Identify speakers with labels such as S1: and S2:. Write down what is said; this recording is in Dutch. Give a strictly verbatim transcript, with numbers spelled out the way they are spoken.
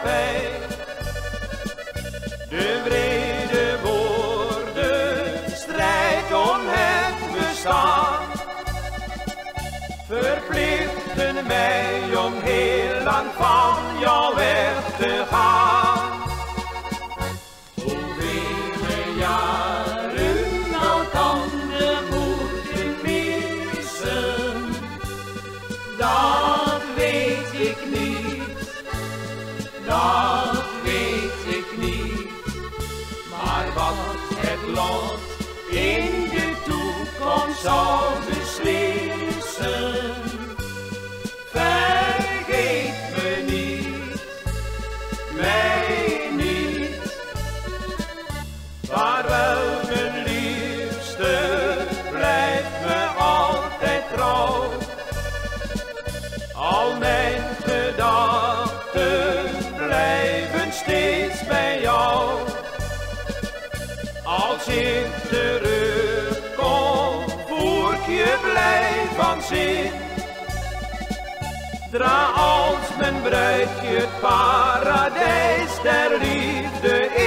S1: fijn. De vrede woorden, strijd om het bestaan, verplichten mij om heel lang van jou weg te gaan.
S2: Hoeveel jaren elkander moeten missen, dat weet ik niet, dat weet ik niet. Maar wat het lot in de toekomst zal beslissen, vergeet me niet, mij niet.
S1: Vaarwel mijn liefste, blijf me altijd trouw. Al mijn gedachten blijven steeds bij jou. Als ik terugkom, voer ik je blij van zin. Dra als mijn bruidje het paradijs der liefde in.